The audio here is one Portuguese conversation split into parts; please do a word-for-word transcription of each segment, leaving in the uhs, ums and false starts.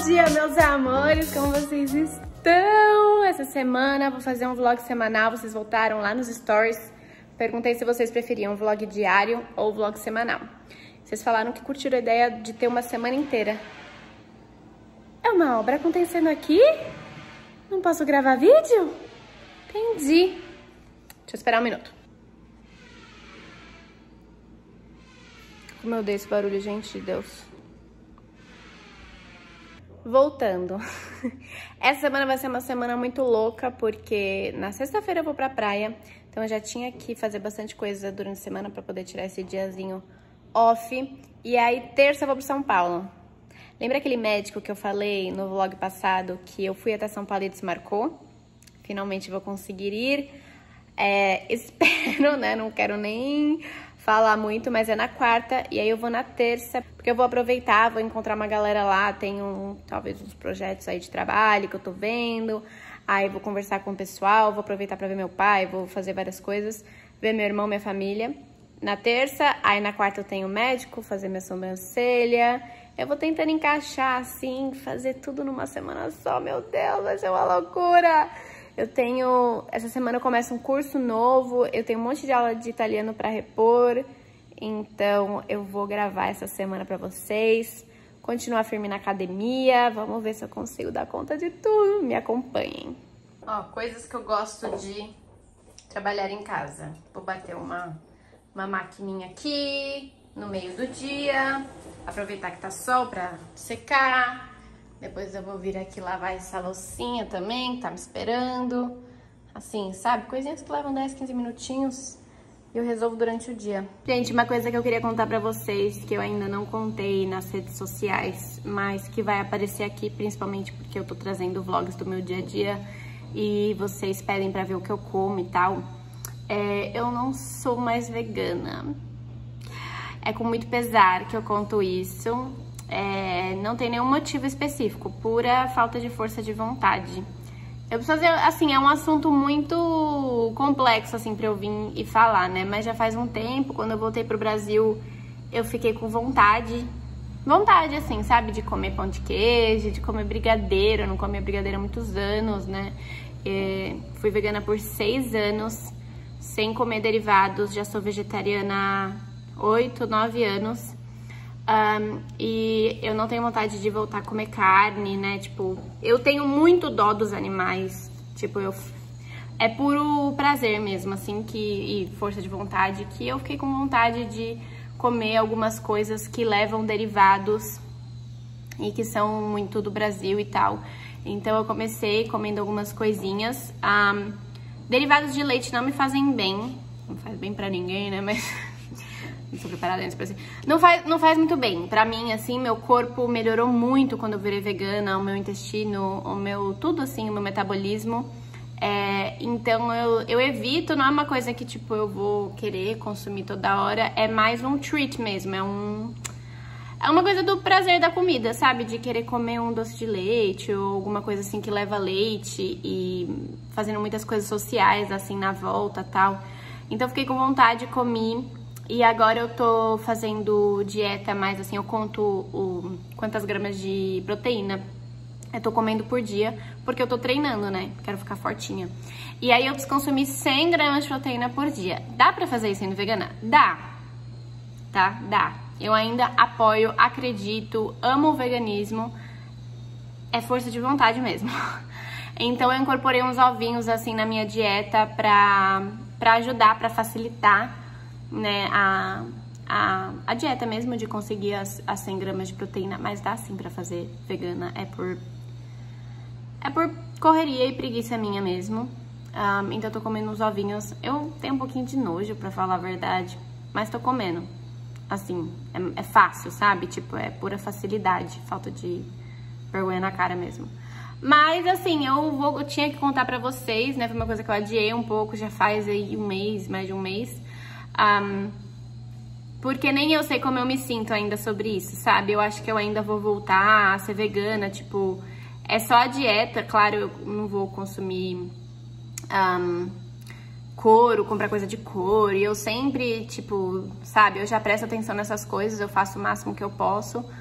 dia, meus amores! Como vocês estão? Essa semana eu vou fazer um vlog semanal. Vocês voltaram lá nos stories. Perguntei se vocês preferiam vlog diário ou vlog semanal. Vocês falaram que curtiram a ideia de ter uma semana inteira. É uma obra acontecendo aqui? Não posso gravar vídeo? Entendi. Deixa eu esperar um minuto. Como eu odeio esse barulho, gente de Deus. Voltando. Essa semana vai ser uma semana muito louca, porque na sexta-feira eu vou pra praia. Então eu já tinha que fazer bastante coisa durante a semana pra poder tirar esse diazinho off. E aí terça eu vou pro São Paulo. Lembra aquele médico que eu falei no vlog passado que eu fui até São Paulo e desmarcou? Finalmente vou conseguir ir. É, espero, né? Não quero nem falar muito, mas é na quarta. E aí eu vou na terça, porque eu vou aproveitar, vou encontrar uma galera lá. Tenho talvez uns projetos aí de trabalho que eu tô vendo. Aí vou conversar com o pessoal, vou aproveitar pra ver meu pai, vou fazer várias coisas. Ver meu irmão, minha família. Na terça, aí na quarta eu tenho médico, fazer minha sobrancelha. Eu vou tentando encaixar assim, fazer tudo numa semana só. Meu Deus, vai ser uma loucura! Eu tenho... Essa semana eu começo um curso novo, eu tenho um monte de aula de italiano pra repor. Então eu vou gravar essa semana pra vocês. Continuar firme na academia. Vamos ver se eu consigo dar conta de tudo. Me acompanhem. Ó, coisas que eu gosto de trabalhar em casa. Vou bater uma, uma maquininha aqui no meio do dia. Aproveitar que tá sol pra secar. Depois eu vou vir aqui lavar essa loucinha também, que tá me esperando. Assim, sabe? Coisinhas que levam dez, quinze minutinhos e eu resolvo durante o dia. Gente, uma coisa que eu queria contar pra vocês, que eu ainda não contei nas redes sociais, mas que vai aparecer aqui, principalmente porque eu tô trazendo vlogs do meu dia a dia e vocês pedem pra ver o que eu como e tal. É, eu não sou mais vegana. É com muito pesar que eu conto isso. É, não tem nenhum motivo específico, pura falta de força de vontade. Eu preciso fazer, assim, é um assunto muito complexo, assim, pra eu vir e falar, né? Mas já faz um tempo, quando eu voltei pro Brasil, eu fiquei com vontade, vontade, assim, sabe? De comer pão de queijo, de comer brigadeiro. Eu não comia brigadeiro há muitos anos, né? É, fui vegana por seis anos, sem comer derivados, já sou vegetariana há oito, nove anos. Um, e eu não tenho vontade de voltar a comer carne, né? Tipo, eu tenho muito dó dos animais. Tipo, eu... É puro prazer mesmo, assim, que... e força de vontade, que eu fiquei com vontade de comer algumas coisas que levam derivados e que são muito do Brasil e tal. Então eu comecei comendo algumas coisinhas. Um, derivados de leite não me fazem bem. Não faz bem pra ninguém, né? Mas... Não sou preparada antes pra assim. Não faz, não faz muito bem. Pra mim, assim, meu corpo melhorou muito quando eu virei vegana. O meu intestino, o meu... Tudo, assim, o meu metabolismo. É, então, eu, eu evito. Não é uma coisa que, tipo, eu vou querer consumir toda hora. É mais um treat mesmo. É um... É uma coisa do prazer da comida, sabe? De querer comer um doce de leite ou alguma coisa, assim, que leva leite. E fazendo muitas coisas sociais, assim, na volta e tal. Então, fiquei com vontade, comi... E agora eu tô fazendo dieta mais assim, eu conto o, quantas gramas de proteína eu tô comendo por dia, porque eu tô treinando, né? Quero ficar fortinha. E aí eu preciso consumir cem gramas de proteína por dia. Dá pra fazer isso sendo vegana? Dá. Tá? Dá. Eu ainda apoio, acredito, amo o veganismo. É força de vontade mesmo. Então eu incorporei uns ovinhos assim na minha dieta pra, pra ajudar, pra facilitar, né, a, a, a dieta mesmo de conseguir as, as cem gramas de proteína, mas dá sim pra fazer vegana, é por, é por correria e preguiça minha mesmo. Um, então eu tô comendo uns ovinhos, eu tenho um pouquinho de nojo pra falar a verdade, mas tô comendo, assim, é, é fácil, sabe, tipo, é pura facilidade, falta de vergonha na cara mesmo. Mas, assim, eu, vou, eu tinha que contar pra vocês, né, foi uma coisa que eu adiei um pouco, já faz aí um mês, mais de um mês. Um, porque nem eu sei como eu me sinto ainda sobre isso, sabe? Eu acho que eu ainda vou voltar a ser vegana, tipo... É só a dieta, claro, eu não vou consumir um, couro, comprar coisa de couro. E eu sempre, tipo, sabe? Eu já presto atenção nessas coisas, eu faço o máximo que eu posso.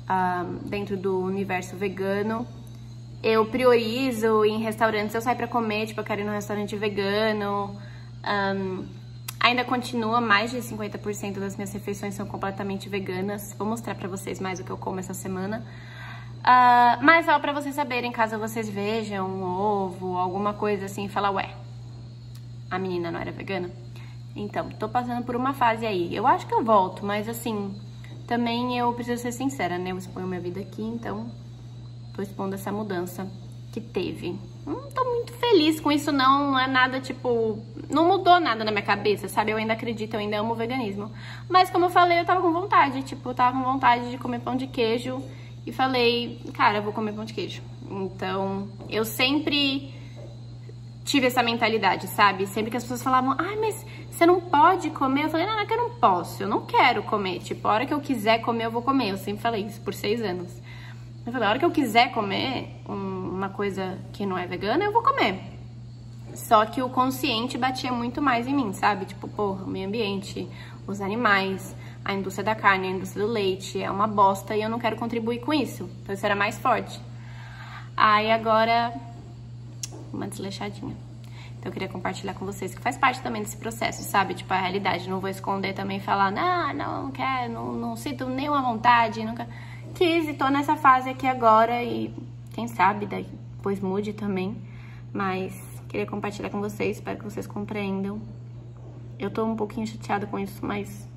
um, dentro do universo vegano. Eu priorizo em restaurantes, eu saio pra comer, tipo, eu quero ir num restaurante vegano. Um, ainda continua, mais de cinquenta por cento das minhas refeições são completamente veganas. Vou mostrar pra vocês mais o que eu como essa semana. Uh, mas só pra vocês saberem, caso vocês vejam um ovo, alguma coisa assim, e falar, ué, a menina não era vegana? Então, tô passando por uma fase aí. Eu acho que eu volto, mas assim, também eu preciso ser sincera, né? Eu exponho minha vida aqui, então tô expondo essa mudança que teve. Não tô muito feliz com isso, não. Não é nada, tipo... Não mudou nada na minha cabeça, sabe? Eu ainda acredito, eu ainda amo o veganismo. Mas, como eu falei, eu tava com vontade. Tipo, eu tava com vontade de comer pão de queijo. E falei, cara, eu vou comer pão de queijo. Então, eu sempre tive essa mentalidade, sabe? Sempre que as pessoas falavam, ai, mas você não pode comer. Eu falei, não, não é que eu não posso. Eu não quero comer. Tipo, a hora que eu quiser comer, eu vou comer. Eu sempre falei isso por seis anos. Eu falei, a hora que eu quiser comer uma coisa que não é vegana, eu vou comer. Só que o consciente batia muito mais em mim, sabe? Tipo, porra, o meio ambiente, os animais, a indústria da carne, a indústria do leite, é uma bosta e eu não quero contribuir com isso. Então isso era mais forte. Aí agora, uma desleixadinha. Então eu queria compartilhar com vocês, que faz parte também desse processo, sabe? Tipo, a realidade. Não vou esconder também e falar, não, não, não quero, não, não sinto nenhuma vontade, nunca... Quis e tô nessa fase aqui agora e quem sabe depois mude também, mas queria compartilhar com vocês, espero que vocês compreendam. Eu tô um pouquinho chateada com isso, mas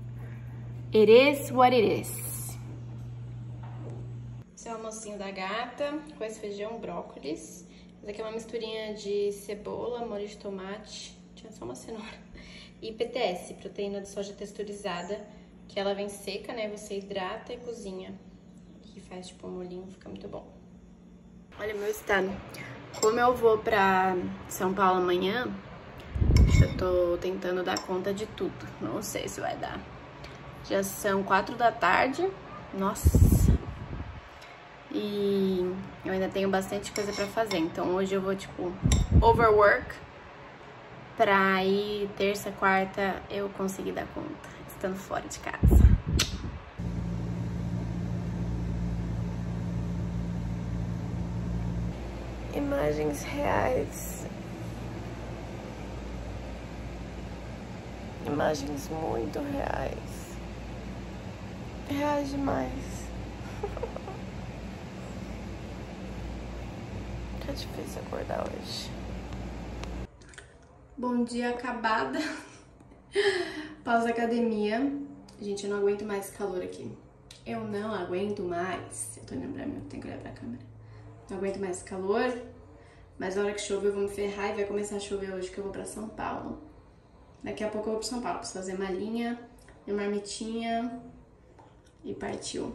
it is what it is. Esse é o almocinho da gata, arroz, feijão, brócolis. Essa aqui é uma misturinha de cebola, molho de tomate, tinha só uma cenoura, e P T S, proteína de soja texturizada, que ela vem seca, né? Você hidrata e cozinha. Que faz tipo um molhinho, fica muito bom. Olha o meu estado. Como eu vou pra São Paulo amanhã, eu tô tentando dar conta de tudo. Não sei se vai dar. Já são quatro da tarde. Nossa. E eu ainda tenho bastante coisa pra fazer. Então hoje eu vou, tipo, overwork. Pra aí, terça, quarta, eu conseguir dar conta, estando fora de casa. Imagens reais. Imagens muito reais. Reais demais. Tá difícil acordar hoje. Bom dia acabada. Pausa academia. Gente, eu não aguento mais esse calor aqui. Eu não aguento mais. Eu tô olhando pra mim, eu tenho que olhar pra câmera. Não aguento mais esse calor. Mas na hora que chover eu vou me ferrar e vai começar a chover hoje que eu vou pra São Paulo. Daqui a pouco eu vou pra São Paulo. Preciso fazer malinha, minha marmitinha. E partiu.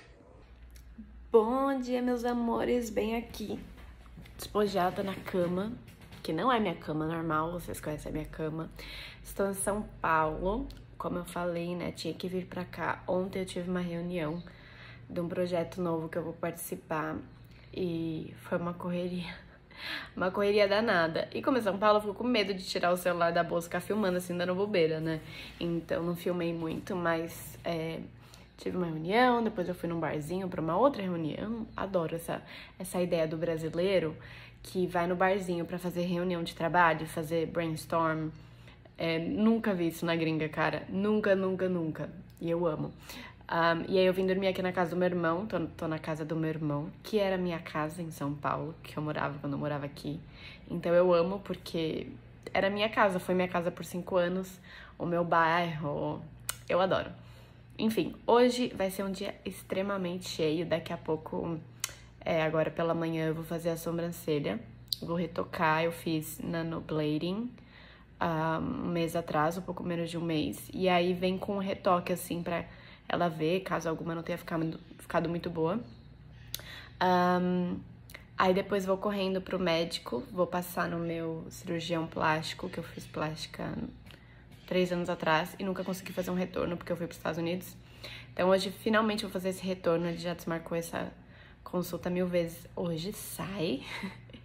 Bom dia, meus amores. Bem aqui. Despojada na cama. Que não é minha cama normal, vocês conhecem a minha cama. Estou em São Paulo, como eu falei, né, tinha que vir pra cá. Ontem eu tive uma reunião de um projeto novo que eu vou participar e foi uma correria, uma correria danada. E como é São Paulo, eu fico com medo de tirar o celular da bolsa e ficar filmando assim, dando bobeira, né? Então não filmei muito, mas é, tive uma reunião, depois eu fui num barzinho pra uma outra reunião. Adoro essa, essa ideia do brasileiro que vai no barzinho pra fazer reunião de trabalho, fazer brainstorm. É, nunca vi isso na gringa, cara. Nunca, nunca, nunca. E eu amo. Um, e aí eu vim dormir aqui na casa do meu irmão. Tô, tô na casa do meu irmão, que era minha casa em São Paulo, que eu morava quando eu morava aqui. Então eu amo porque era minha casa. Foi minha casa por cinco anos. O meu bairro. Eu adoro. Enfim, hoje vai ser um dia extremamente cheio. Daqui a pouco... É, agora pela manhã eu vou fazer a sobrancelha, vou retocar, eu fiz nanoblading um, um mês atrás, um pouco menos de um mês, e aí vem com um retoque assim pra ela ver, caso alguma não tenha ficado, ficado muito boa. Um, aí depois vou correndo pro médico, vou passar no meu cirurgião plástico, que eu fiz plástica três anos atrás e nunca consegui fazer um retorno porque eu fui pros Estados Unidos. Então hoje finalmente vou fazer esse retorno, ele já desmarcou essa... consulta mil vezes. Hoje sai.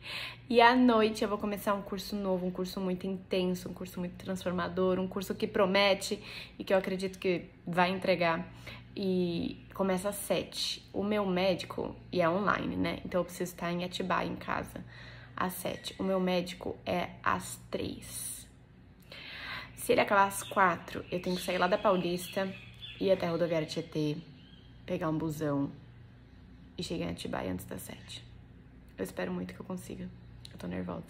E à noite eu vou começar um curso novo, um curso muito intenso, um curso muito transformador, um curso que promete e que eu acredito que vai entregar. E começa às sete. O meu médico, e é online, né? Então eu preciso estar em Atibaia, em casa, às sete. O meu médico é às três. Se ele acabar às quatro, eu tenho que sair lá da Paulista, ir até a rodoviária Tietê, pegar um busão e chegar em Atibaia antes das sete. Eu espero muito que eu consiga. Eu tô nervosa.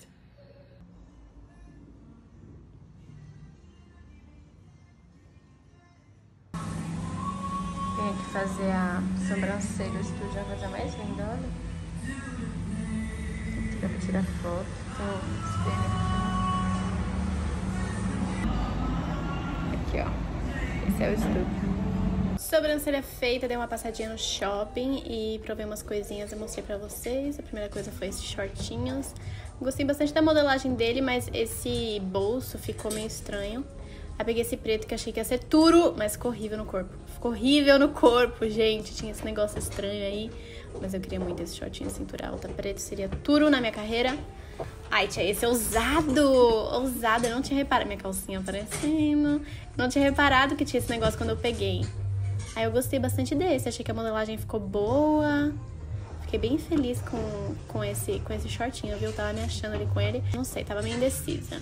Tenho que fazer a sobrancelha, o estúdio já coisa mais linda, olha. Tem que tirar pra tirar foto. Tô espelho aqui, ó. Esse é o estúdio. Sobrancelha feita, dei uma passadinha no shopping e provei umas coisinhas, eu mostrei pra vocês. A primeira coisa foi esses shortinhos. Gostei bastante da modelagem dele, mas esse bolso ficou meio estranho. Aí peguei esse preto que achei que ia ser tudo, mas ficou horrível no corpo. Ficou horrível no corpo, gente. Tinha esse negócio estranho aí, mas eu queria muito esse shortinho cintura alta preto. Seria tudo na minha carreira. Ai, tia, esse é ousado. Ousado, eu não tinha reparado minha calcinha aparecendo. Não tinha reparado que tinha esse negócio quando eu peguei. Aí eu gostei bastante desse, achei que a modelagem ficou boa. Fiquei bem feliz com, com, esse, com esse shortinho, viu? Eu tava me achando ali com ele. Não sei, tava meio indecisa.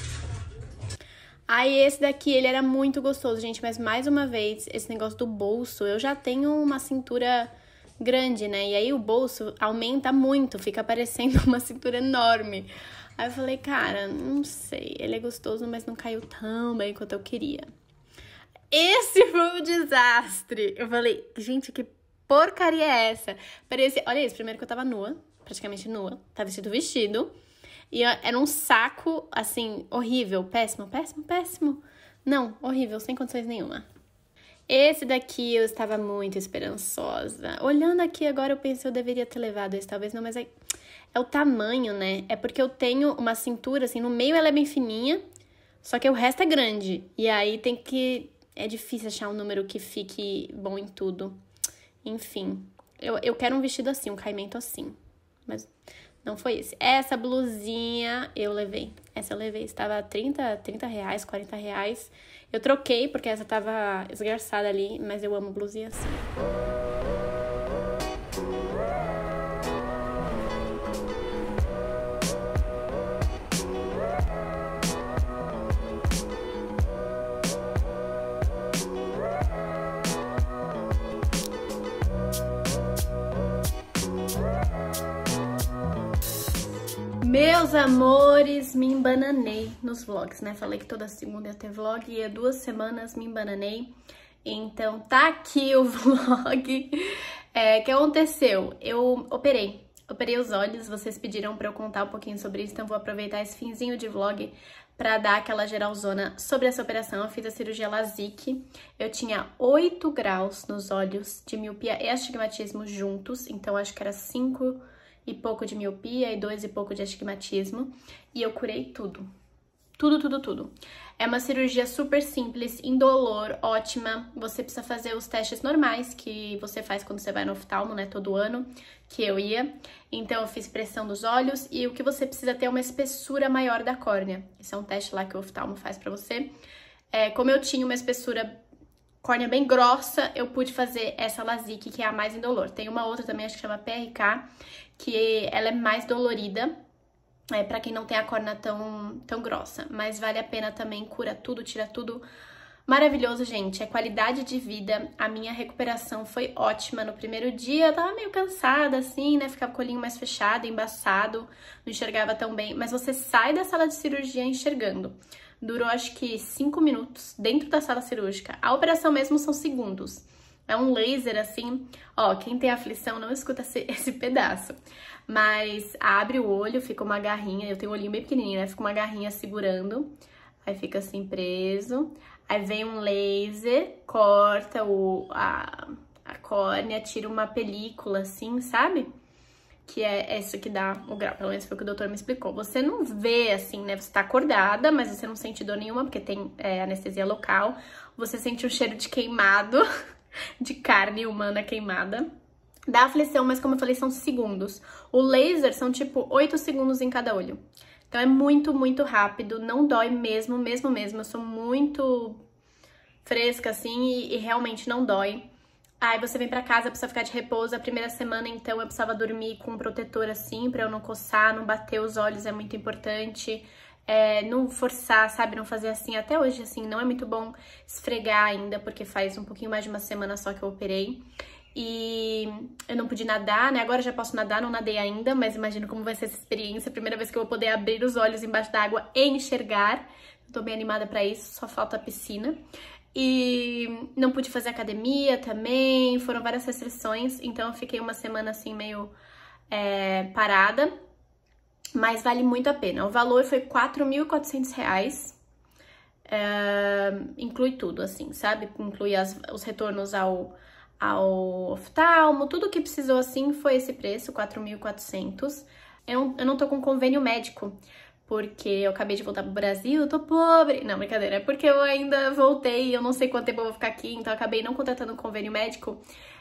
Aí esse daqui, ele era muito gostoso, gente. Mas mais uma vez, esse negócio do bolso. Eu já tenho uma cintura grande, né? E aí o bolso aumenta muito, fica parecendo uma cintura enorme. Aí eu falei, cara, não sei. Ele é gostoso, mas não caiu tão bem quanto eu queria. Esse foi um desastre. Eu falei, gente, que porcaria é essa? Parecia... Olha isso, primeiro que eu tava nua, praticamente nua. Tava vestido vestido. E era um saco, assim, horrível. Péssimo, péssimo, péssimo. Não, horrível, sem condições nenhuma. Esse daqui eu estava muito esperançosa. Olhando aqui agora, eu pensei, eu deveria ter levado esse, talvez não, mas é, é o tamanho, né? É porque eu tenho uma cintura, assim, no meio ela é bem fininha, só que o resto é grande. E aí tem que... É difícil achar um número que fique bom em tudo. Enfim, eu, eu quero um vestido assim, um caimento assim. Mas não foi esse. Essa blusinha eu levei. Essa eu levei. Estava trinta, trinta reais, quarenta reais. Eu troquei porque essa tava esgarçada ali, mas eu amo blusinha assim. Meus amores, me embananei nos vlogs, né? Falei que toda segunda ia ter vlog e há duas semanas me embananei. Então tá aqui o vlog. É, o que aconteceu? Eu operei, operei os olhos, vocês pediram pra eu contar um pouquinho sobre isso, então vou aproveitar esse finzinho de vlog pra dar aquela geralzona sobre essa operação. Eu fiz a cirurgia LASIK, eu tinha oito graus nos olhos de miopia e astigmatismo juntos, então acho que era cinco e pouco de miopia e dois e pouco de astigmatismo, e eu curei tudo. Tudo, tudo, tudo. É uma cirurgia super simples, indolor, ótima. Você precisa fazer os testes normais que você faz quando você vai no oftalmo, né, todo ano, que eu ia. Então eu fiz pressão dos olhos e o que você precisa ter é uma espessura maior da córnea. Esse é um teste lá que o oftalmo faz pra você. É, como eu tinha uma espessura córnea bem grossa, eu pude fazer essa LASIK, que é a mais indolor. Tem uma outra também, acho que chama P R K, que ela é mais dolorida, é, pra quem não tem a córnea tão, tão grossa. Mas vale a pena também, cura tudo, tira tudo. Maravilhoso, gente. É qualidade de vida. A minha recuperação foi ótima. No primeiro dia eu tava meio cansada, assim, né? Ficava com o olhinho mais fechado, embaçado, não enxergava tão bem. Mas você sai da sala de cirurgia enxergando. Durou acho que cinco minutos dentro da sala cirúrgica. A operação mesmo são segundos. É um laser assim, ó, quem tem aflição não escuta esse, esse pedaço. Mas abre o olho, fica uma garrinha, eu tenho um olhinho bem pequenininho, né? Fica uma garrinha segurando, aí fica assim preso. Aí vem um laser, corta o, a, a córnea, tira uma película assim, sabe? Que é isso que dá o grau, pelo menos foi o que o doutor me explicou. Você não vê assim, né? Você tá acordada, mas você não sente dor nenhuma, porque tem é, anestesia local. Você sente um cheiro de queimado, de carne humana queimada. Dá aflição, mas como eu falei, são segundos. O laser são tipo oito segundos em cada olho. Então é muito, muito rápido, não dói mesmo, mesmo, mesmo. Eu sou muito fresca, assim, e, e realmente não dói. Aí você vem pra casa, precisa ficar de repouso. A primeira semana, então, eu precisava dormir com um protetor assim, pra eu não coçar, não bater os olhos, é muito importante. É, não forçar, sabe, não fazer assim. Até hoje, assim, não é muito bom esfregar ainda, porque faz um pouquinho mais de uma semana só que eu operei. E eu não pude nadar, né? Agora eu já posso nadar, não nadei ainda, mas imagino como vai ser essa experiência. Primeira vez que eu vou poder abrir os olhos embaixo d'água e enxergar. Tô bem animada pra isso, só falta a piscina. E não pude fazer academia também, foram várias restrições, então eu fiquei uma semana assim meio é, parada, mas vale muito a pena. O valor foi quatro mil e quatrocentos reais, é, inclui tudo assim, sabe? Inclui as, os retornos ao, ao oftalmo, tudo que precisou assim foi esse preço, quatro mil e quatrocentos. Eu, eu não tô com convênio médico, porque eu acabei de voltar pro Brasil, eu tô pobre. Não, brincadeira, é porque eu ainda voltei e eu não sei quanto tempo eu vou ficar aqui, então eu acabei não contratando um convênio médico.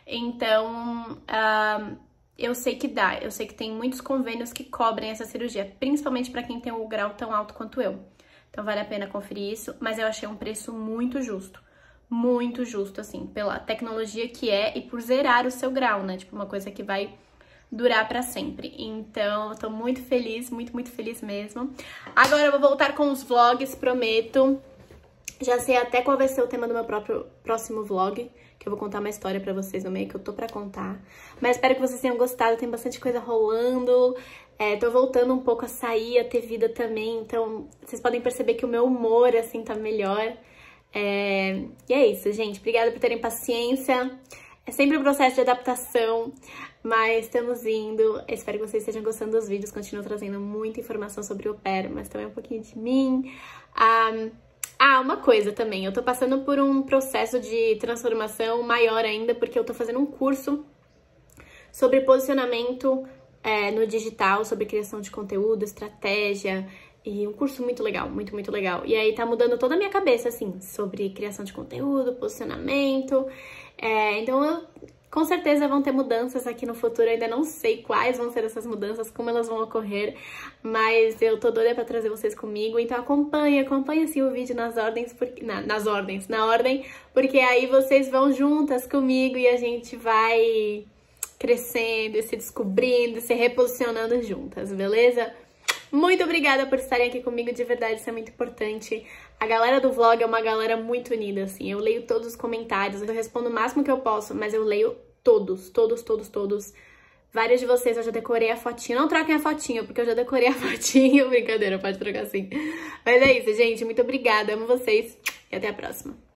Então, uh, eu sei que dá, eu sei que tem muitos convênios que cobrem essa cirurgia, principalmente pra quem tem um grau tão alto quanto eu. Então vale a pena conferir isso, mas eu achei um preço muito justo. Muito justo, assim, pela tecnologia que é e por zerar o seu grau, né? Tipo, uma coisa que vai durar pra sempre. Então, eu tô muito feliz, muito, muito feliz mesmo. Agora eu vou voltar com os vlogs, prometo. Já sei até qual vai ser o tema do meu próprio próximo vlog, que eu vou contar uma história pra vocês no meio que eu tô pra contar. Mas espero que vocês tenham gostado, tem bastante coisa rolando. É, tô voltando um pouco a sair, a ter vida também, então vocês podem perceber que o meu humor, assim, tá melhor. É... E é isso, gente. Obrigada por terem paciência. É sempre um processo de adaptação, mas estamos indo. Espero que vocês estejam gostando dos vídeos. Continuo trazendo muita informação sobre o Pair, mas também um pouquinho de mim. Um, ah, uma coisa também. Eu tô passando por um processo de transformação maior ainda, porque eu tô fazendo um curso sobre posicionamento é, no digital, sobre criação de conteúdo, estratégia. E um curso muito legal, muito, muito legal. E aí tá mudando toda a minha cabeça, assim, sobre criação de conteúdo, posicionamento. É, então, eu, com certeza vão ter mudanças aqui no futuro. Eu ainda não sei quais vão ser essas mudanças, como elas vão ocorrer. Mas eu tô doida pra trazer vocês comigo. Então acompanhe, acompanhe assim o vídeo nas ordens, porque, na, nas ordens, na ordem. Porque aí vocês vão juntas comigo e a gente vai crescendo, e se descobrindo, se reposicionando juntas, beleza? Muito obrigada por estarem aqui comigo, de verdade, isso é muito importante. A galera do vlog é uma galera muito unida, assim, eu leio todos os comentários, eu respondo o máximo que eu posso, mas eu leio todos, todos, todos, todos. Vários de vocês eu já decorei a fotinha, não troquem a fotinha, porque eu já decorei a fotinha, brincadeira, pode trocar assim. Mas é isso, gente, muito obrigada, amo vocês e até a próxima.